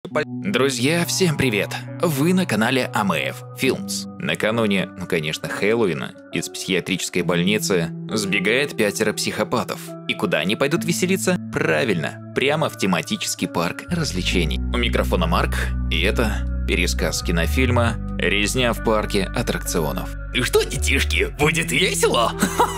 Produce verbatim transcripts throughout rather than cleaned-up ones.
Друзья, всем привет! Вы на канале АМФ Films. Накануне, ну конечно, Хэллоуина, из психиатрической больницы сбегает пятеро психопатов. И куда они пойдут веселиться? Правильно, прямо в тематический парк развлечений. У микрофона Марк, и это пересказ кинофильма «Резня в парке аттракционов». Ну что, детишки, будет весело?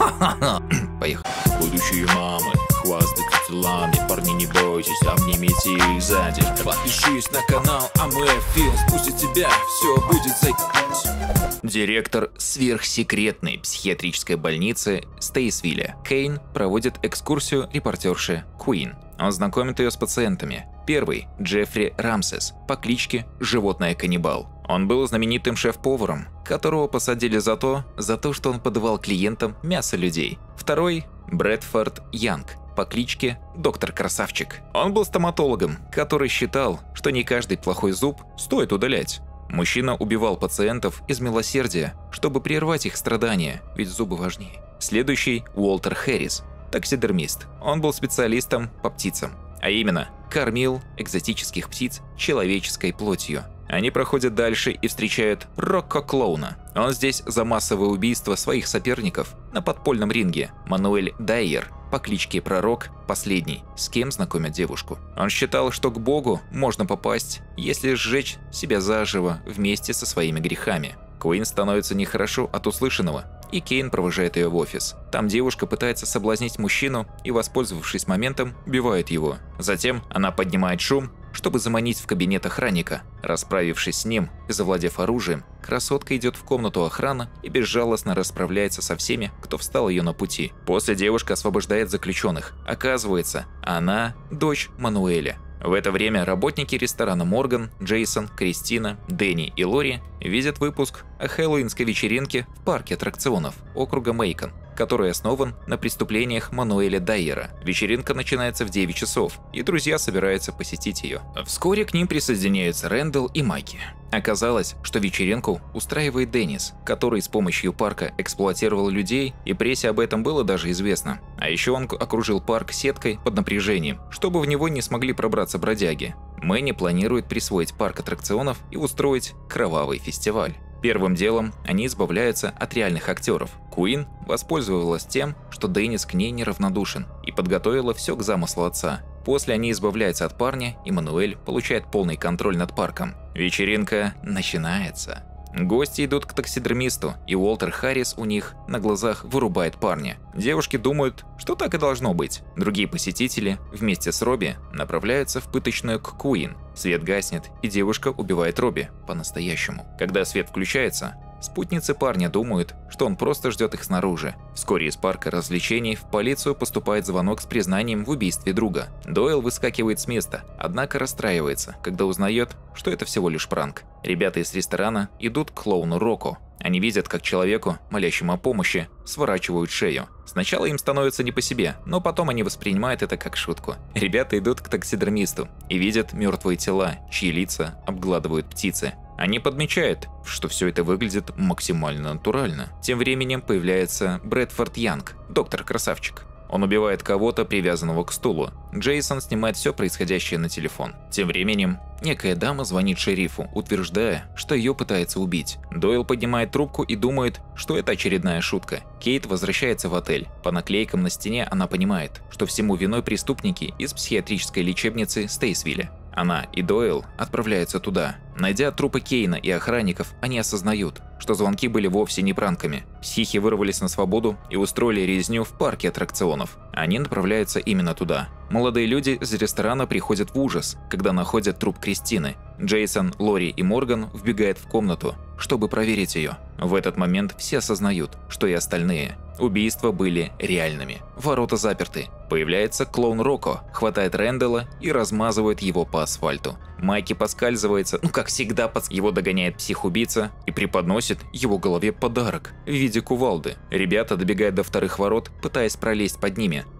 Поехали. Будущие мамы хвастаются телами, парни, не бойтесь, обнимите их сзади. Подпишись на канал АМФ Films, пусть у тебя все будет заебись. Директор сверхсекретной психиатрической больницы Стейсвилля Кейн проводит экскурсию репортерши Куин. Он знакомит ее с пациентами. Первый – Джеффри Рамсес по кличке Животное Каннибал. Он был знаменитым шеф-поваром, которого посадили за то, за то, что он подавал клиентам мясо людей. Второй – Брэдфорд Янг по кличке Доктор Красавчик. Он был стоматологом, который считал, что не каждый плохой зуб стоит удалять. Мужчина убивал пациентов из милосердия, чтобы прервать их страдания, ведь зубы важнее. Следующий – Уолтер Хэррис, таксидермист. Он был специалистом по птицам, а именно кормил экзотических птиц человеческой плотью. Они проходят дальше и встречают Рокко-клоуна. Он здесь за массовое убийство своих соперников на подпольном ринге. Мануэль Дайер по кличке Пророк последний, с кем знакомят девушку. Он считал, что к Богу можно попасть, если сжечь себя заживо вместе со своими грехами. Куин становится нехорошо от услышанного, и Кейн провожает ее в офис. Там девушка пытается соблазнить мужчину и, воспользовавшись моментом, убивает его. Затем она поднимает шум, чтобы заманить в кабинет охранника. Расправившись с ним и завладев оружием, красотка идет в комнату охраны и безжалостно расправляется со всеми, кто встал ее на пути. После девушка освобождает заключенных. Оказывается, она дочь Мануэля. В это время работники ресторана Морган, Джейсон, Кристина, Дэнни и Лори видят выпуск о хэллоуинской вечеринке в парке аттракционов округа Мейкон, который основан на преступлениях Мануэля Дайера. Вечеринка начинается в девять часов, и друзья собираются посетить ее. Вскоре к ним присоединяются Рэндалл и Майки. Оказалось, что вечеринку устраивает Деннис, который с помощью парка эксплуатировал людей, и прессе об этом было даже известно. А еще он окружил парк сеткой под напряжением, чтобы в него не смогли пробраться бродяги. Мэнни планирует присвоить парк аттракционов и устроить кровавый фестиваль. Первым делом они избавляются от реальных актеров. Куин воспользовалась тем, что Деннис к ней неравнодушен, и подготовила все к замыслу отца. После они избавляются от парня, и Мануэль получает полный контроль над парком. Вечеринка начинается. Гости идут к таксидермисту, и Уолтер Харрис у них на глазах вырубает парня. Девушки думают, что так и должно быть. Другие посетители вместе с Робби направляются в пыточную к Куин. Свет гаснет, и девушка убивает Робби по-настоящему. Когда свет включается, спутницы парня думают, что он просто ждет их снаружи. Вскоре из парка развлечений в полицию поступает звонок с признанием в убийстве друга. Дойл выскакивает с места, однако расстраивается, когда узнает, что это всего лишь пранк. Ребята из ресторана идут к клоуну Рокко. Они видят, как человеку, молящему о помощи, сворачивают шею. Сначала им становится не по себе, но потом они воспринимают это как шутку. Ребята идут к таксидермисту и видят мертвые тела, чьи лица обгладывают птицы. Они подмечают, что все это выглядит максимально натурально. Тем временем появляется Брэдфорд Янг, доктор Красавчик. Он убивает кого-то, привязанного к стулу. Джейсон снимает все происходящее на телефон. Тем временем, некая дама звонит шерифу, утверждая, что ее пытается убить. Дойл поднимает трубку и думает, что это очередная шутка. Кейт возвращается в отель. По наклейкам на стене она понимает, что всему виной преступники из психиатрической лечебницы Стейсвилля. Она и Дойл отправляются туда. Найдя трупы Кейна и охранников, они осознают, что звонки были вовсе не пранками. Психи вырвались на свободу и устроили резню в парке аттракционов. Они направляются именно туда. Молодые люди из ресторана приходят в ужас, когда находят труп Кристины. Джейсон, Лори и Морган вбегают в комнату, чтобы проверить ее. В этот момент все осознают, что и остальные убийства были реальными. Ворота заперты. Появляется клоун Рокко, хватает Рэндалла и размазывает его по асфальту. Майки поскальзывается, ну как всегда, под... его догоняет психубийца и преподносит его голове подарок в виде кувалды. Ребята добегают до вторых ворот, пытаясь пролезть под ними,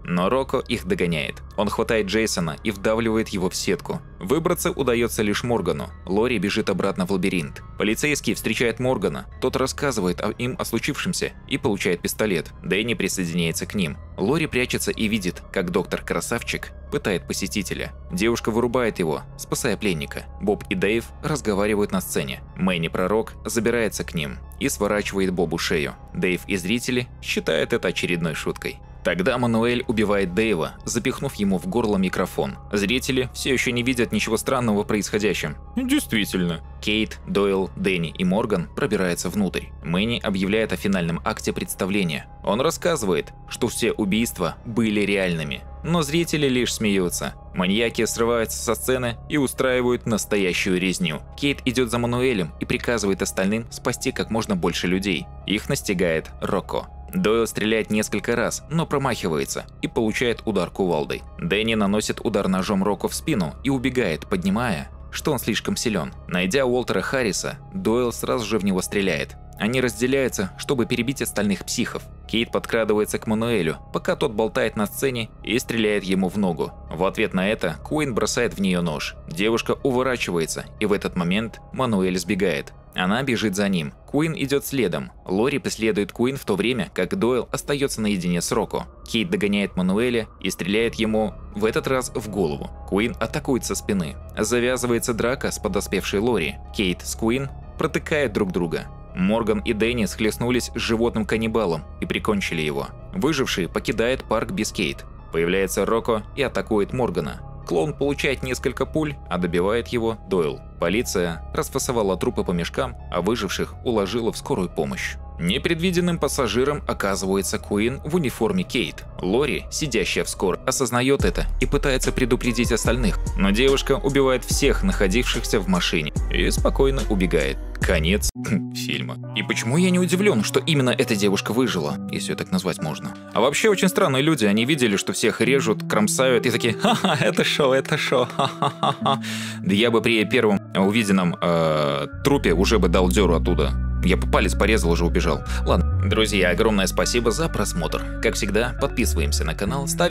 но Рокко их догоняет. Он хватает Джейсона и вдавливает его в сетку. Выбраться удается лишь Моргану. Лори бежит обратно в лабиринт. Полицейский встречает Моргана, тот рассказывает им о случившемся и получает пистолет. Дэнни присоединяется к ним. Лори прячется и видит, как доктор Красавчик пытает посетителя. Девушка вырубает его, спасая пленника. Боб и Дэйв разговаривают на сцене. Мэнни Пророк забирается к ним и сворачивает Бобу шею. Дэйв и зрители считают это очередной шуткой. Тогда Мануэль убивает Дэйва, запихнув ему в горло микрофон. Зрители все еще не видят ничего странного в происходящем. Действительно. Кейт, Дойл, Дэнни и Морган пробираются внутрь. Мэнни объявляет о финальном акте представления. Он рассказывает, что все убийства были реальными. Но зрители лишь смеются. Маньяки срываются со сцены и устраивают настоящую резню. Кейт идет за Мануэлем и приказывает остальным спасти как можно больше людей. Их настигает Рокко. Дойл стреляет несколько раз, но промахивается и получает удар кувалдой. Дэнни наносит удар ножом Рокко в спину и убегает, поднимая, что он слишком силен. Найдя Уолтера Харриса, Дойл сразу же в него стреляет. Они разделяются, чтобы перебить остальных психов. Кейт подкрадывается к Мануэлю, пока тот болтает на сцене, и стреляет ему в ногу. В ответ на это Куин бросает в нее нож. Девушка уворачивается, и в этот момент Мануэль сбегает. Она бежит за ним. Куин идет следом. Лори преследует Куин в то время, как Дойл остается наедине с Рокко. Кейт догоняет Мануэля и стреляет ему, в этот раз, в голову. Куин атакует со спины. Завязывается драка с подоспевшей Лори. Кейт с Куин протыкают друг друга. Морган и Дэнни схлестнулись с животным-каннибалом и прикончили его. Выживший покидает парк без Кейт. Появляется Рокко и атакует Моргана. Клоун получает несколько пуль, а добивает его Дойл. Полиция расфасовала трупы по мешкам, а выживших уложила в скорую помощь. Непредвиденным пассажиром оказывается Куин в униформе Кейт. Лори, сидящая в скорой, осознает это и пытается предупредить остальных, но девушка убивает всех находившихся в машине и спокойно убегает. Конец фильма. И почему я не удивлен, что именно эта девушка выжила, если ее так назвать можно? А вообще очень странные люди, они видели, что всех режут, кромсают и такие: ха-ха, это шоу, это шоу, ха-ха-ха. Да я бы при первом увиденном э, трупе уже бы дал дёру оттуда. Я бы палец порезал, уже убежал. Ладно, друзья, огромное спасибо за просмотр. Как всегда, подписываемся на канал, ставим